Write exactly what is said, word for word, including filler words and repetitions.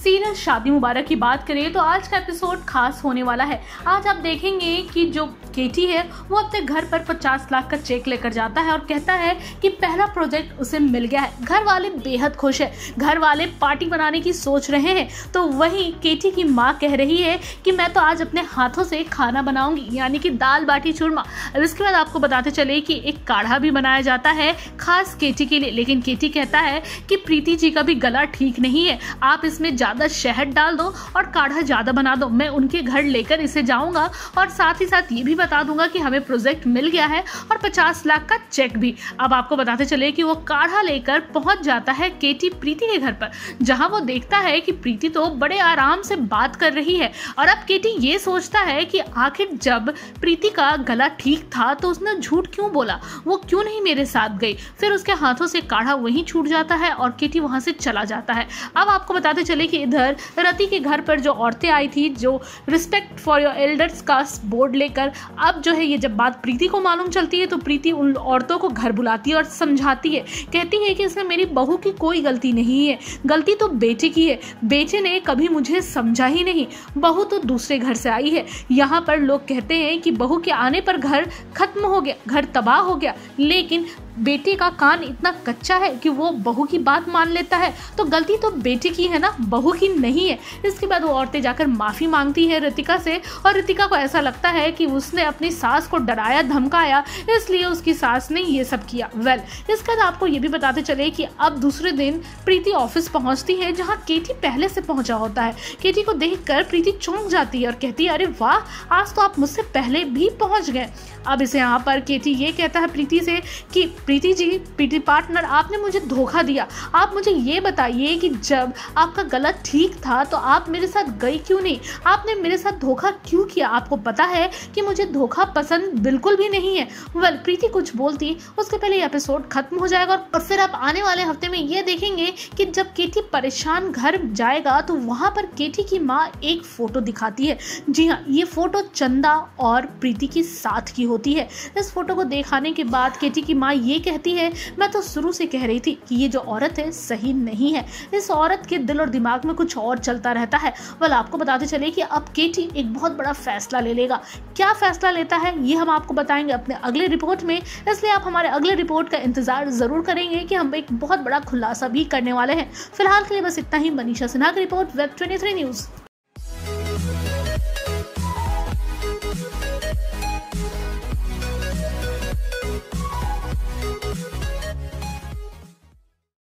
Serial शादी मुबारक की बात करें तो आज का एपिसोड खास होने वाला है। आज आप देखेंगे कि जो केटी है वो अपने घर पर पचास लाख का चेक लेकर जाता है और कहता है कि पहला प्रोजेक्ट उसे मिल गया है। घर वाले बेहद खुश है, घर वाले पार्टी बनाने की सोच रहे हैं। तो वहीं केटी की माँ कह रही है कि मैं तो आज अपने हाथों से खाना बनाऊंगी, यानी कि दाल बाटी चूरमा। अब इसके बाद आपको बताते चले कि एक काढ़ा भी बनाया जाता है खास केटी के लिए, लेकिन केटी कहता है कि प्रीति जी का भी गला ठीक नहीं है, आप इसमें ज्यादा शहद डाल दो और काढ़ा ज्यादा बना दो। मैं उनके घर लेकर इसे जाऊंगा और साथ ही साथ ये भी बता दूंगा कि हमें प्रोजेक्ट मिल गया है और पचास लाख का चेक भी। अब आपको बताते चले कि वो काढ़ा लेकर पहुंच जाता है केटी प्रीति के घर पर, जहां वो देखता है कि प्रीति तो बड़े आराम से बात कर रही है। और अब केटी ये सोचता है कि आखिर जब प्रीति का गला ठीक था तो उसने झूठ क्यों बोला, वो क्यों नहीं मेरे साथ गई। फिर उसके हाथों से काढ़ा वहीं छूट जाता है और केटी वहां से चला जाता है। अब आपको बताते चले कि इधर रति के घर पर जो औरतें आई थी, जो रिस्पेक्ट फॉर योर एल्डर्स का बोर्ड लेकर, अब जो है ये जब बात प्रीति को मालूम चलती है तो प्रीति उन औरतों को घर बुलाती है और समझाती है, कहती है कि इसमें मेरी बहू की कोई गलती नहीं है, गलती तो बेटे की है, बेटे ने कभी मुझे समझा ही नहीं, बहू तो दूसरे घर से आई है। यहाँ पर लोग कहते हैं कि बहू के आने पर घर खत्म हो गया, घर तबाह हो गया, लेकिन बेटे का कान इतना कच्चा है कि वो बहू की बात मान लेता है, तो गलती तो बेटे की है ना, बहू की नहीं है। इसके बाद वो औरतें जाकर माफ़ी मांगती है रितिका से और रितिका को ऐसा लगता है कि उसने अपनी सास को डराया धमकाया, इसलिए उसकी सास ने ये सब किया। वेल इसके बाद आपको ये भी बताते चले कि अब दूसरे दिन प्रीति ऑफिस पहुंचती है, जहां केटी पहले से पहुंचा होता है। केटी को देखकर प्रीति चौंक जाती है और कहती है, अरे वाह, आज तो आप मुझसे पहले भी पहुंच गए। अब इसे यहाँ पर केटी ये कहता है प्रीति से कि प्रीति जी, प्रीति पार्टनर, आपने मुझे धोखा दिया। आप मुझे ये बताइए कि जब आपका गला ठीक था तो आप मेरे साथ गई क्यों नहीं, आपने मेरे साथ धोखा क्यों किया। आपको पता है कि मुझे धोखा पसंद बिल्कुल भी नहीं है। वेल प्रीति कुछ बोलती उसके पहले ये एपिसोड खत्म हो जाएगा और फिर आप आने वाले हफ्ते में ये देखेंगे कि जब केटी परेशान घर जाएगा तो वहाँ पर केटी की माँ एक फोटो दिखाती है। जी हाँ, ये फोटो चंदा और प्रीति के साथ की होती है। इस फोटो को दिखाने के बाद केटी की माँ ये कहती है, मैं तो शुरू से कह रही थी कि ये जो औरत है सही नहीं है, इस औरत के दिल और दिमाग में कुछ और चलता रहता है। वेल आपको बताते चले कि अब केटी एक बहुत बड़ा फैसला ले लेगा। क्या फैसला लेता है ये हम आपको बताएंगे अपने अगले रिपोर्ट में, इसलिए आप हमारे अगले रिपोर्ट का इंतजार जरूर करेंगे कि हम एक बहुत बड़ा खुलासा भी करने वाले हैं। फिलहाल के लिए बस इतना ही। मनीषा सिन्हा की रिपोर्ट, वेब तेईस न्यूज।